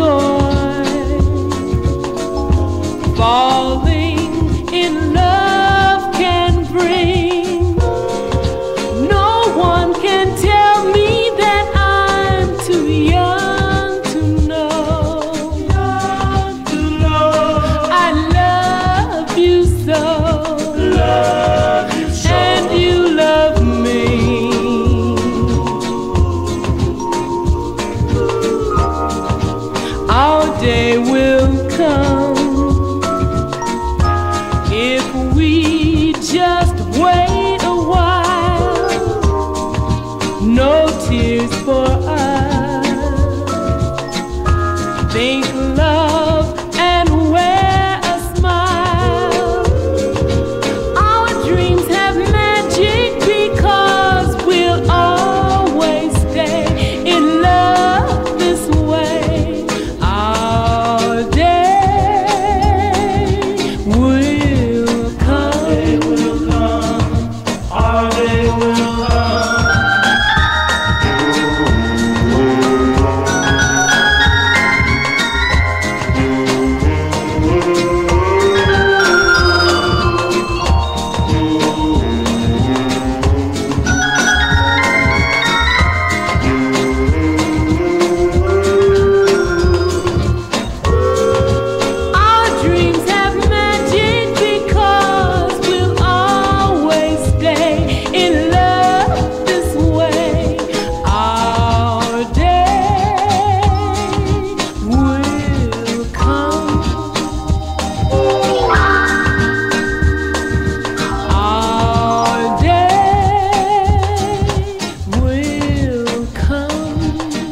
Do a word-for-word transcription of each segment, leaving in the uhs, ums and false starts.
boy. Falling in love can bring. No one can tell me that I'm too young to know. Young to know. I love you so. Love you so. And you love me. Our day will come if we just wait a while. No tears for us. Think love and wear a smile. Our dreams have magic because we'll always stay in love this way. Our day will come. Our day will come. Our day will come. Our dreams have magic because we'll always stay in love this way. Our day will come. Our day will come.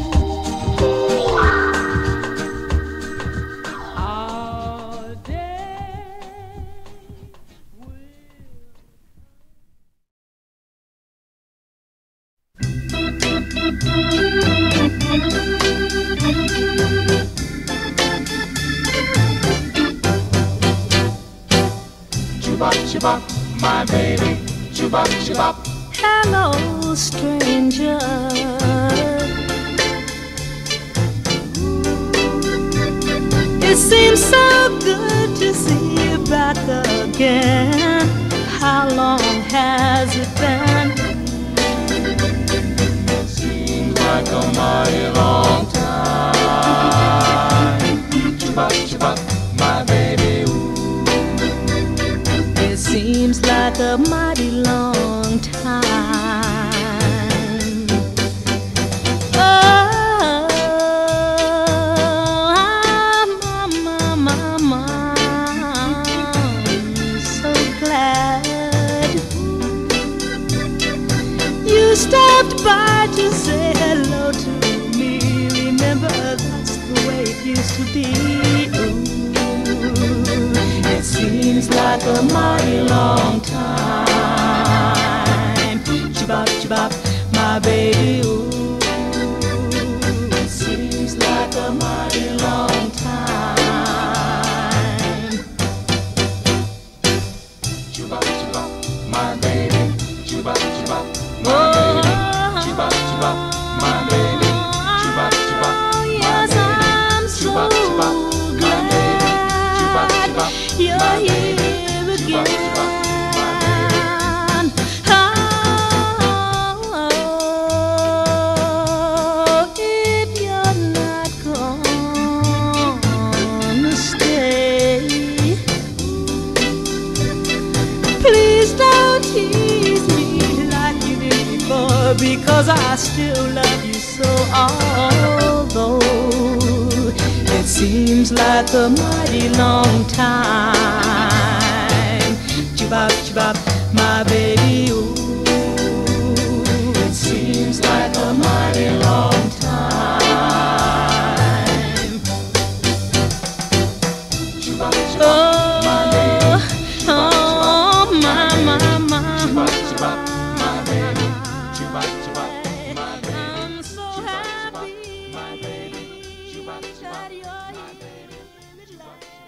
Our Chubop, chubop, my baby. Chubop, chubop. Hello, stranger. It seems so good to see you back again. How long has it been? Seems like a mighty long time. Chubop, chubop, my baby. Ooh. It seems like a mighty long time. Oh, my, my, my, I'm so glad you stopped by to say hello to me. Remember, that's the way it used to be. Ooh, it seems like a mighty long time. Chibop, chibop, my baby. Ooh, it seems like a mighty long time. Chubop, chubop, my baby. Chubop, chubop, my baby. Chubop, chubop, my baby. Chubop, chubop, my Yes, baby. I'm so Chubop, chubop, my baby. Chubop, chubop, you're my baby. here Chubop, again. chubop, my baby. Oh, if you're not gonna stay, please don't tease me like you did before, because I still love you so. Although it seems like a mighty long time. Chibop, chibop, my baby. Ooh, it seems like a mighty long time. Chubop, chubop, my baby. Oh, oh, my, my, my. Chubop, chubop, my baby. Chubop, chubop, my baby. I'm so Chubop, chubop, happy my baby. Chubop, chubop, that you're my here baby. with Chubop, chubop.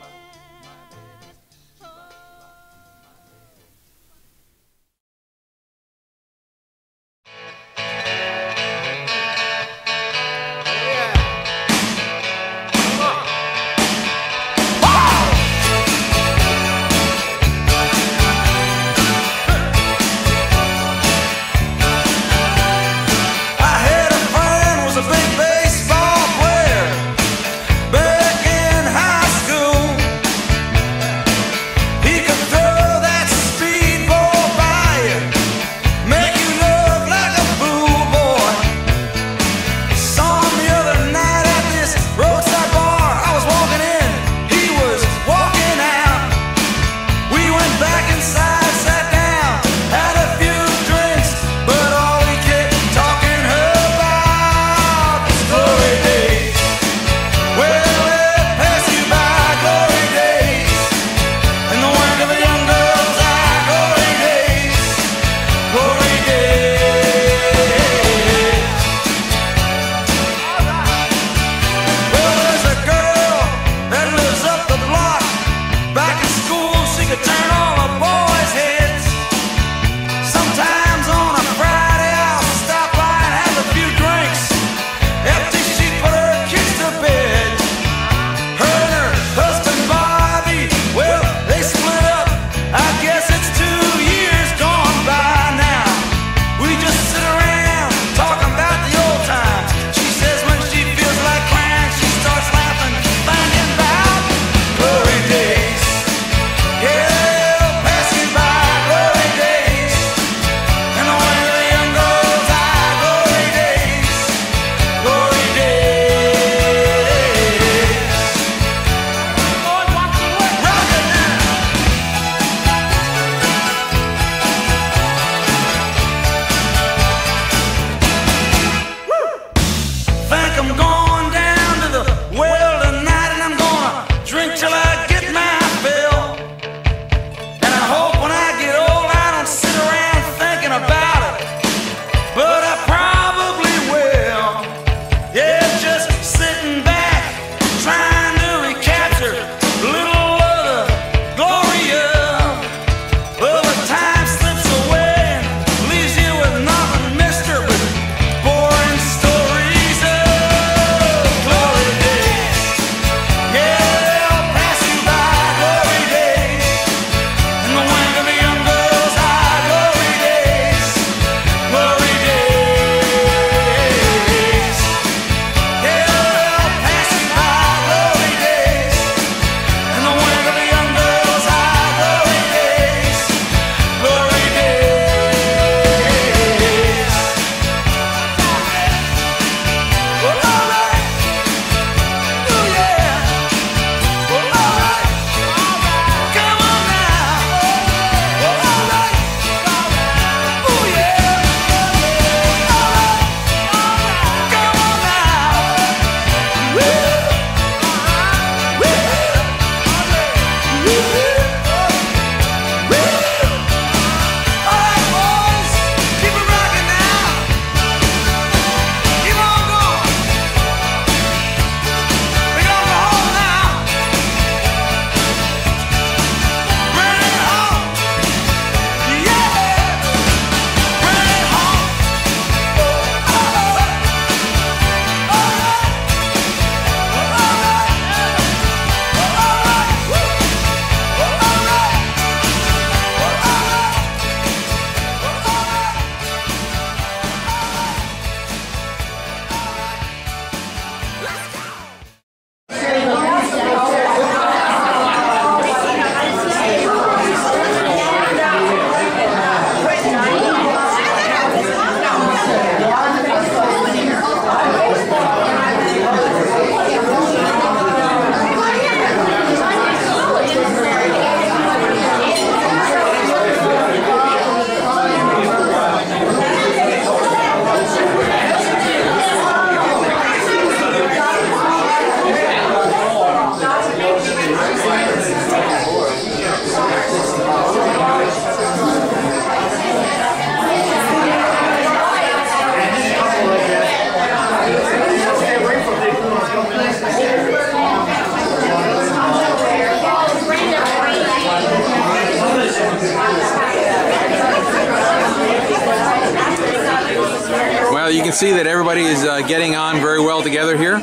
Well, you can see that everybody is uh, getting on very well together here.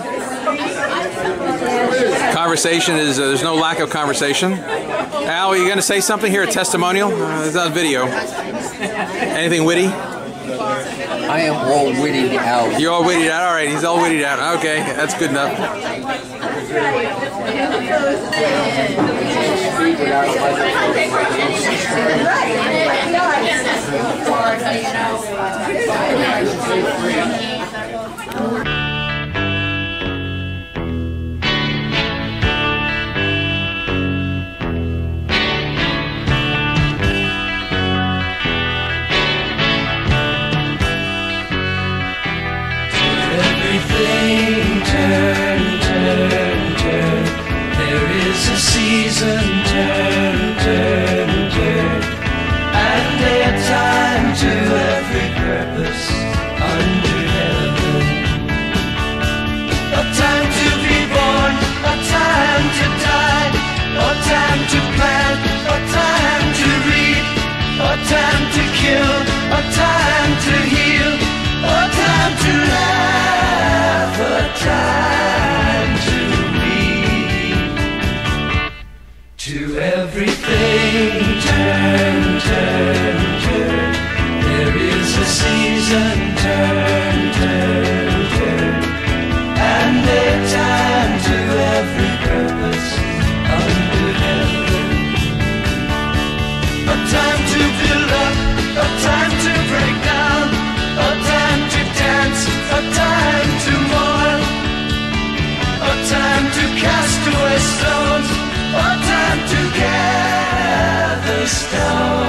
Conversation is, uh, there's no lack of conversation. Al, are you going to say something here, a testimonial? Uh, it's on video. Anything witty? I am all witted out. You're all witted out? All right, he's all witted out. Okay, that's good enough. Everything turn, turn, turn. There is a season, turn, turn, turn. And a time to every purpose under heaven. A time to be born, a time to die, a time to plant, a time to reap, a time to kill, a time to heal, a time to laugh, a time to weep. To everything turn, turn, turn. There is a season, turn, turn, turn. And a time to every purpose under heaven. A time to build up, a time to break down, a time to dance, a time to mourn, a time to cast away stones, a time to gather stones.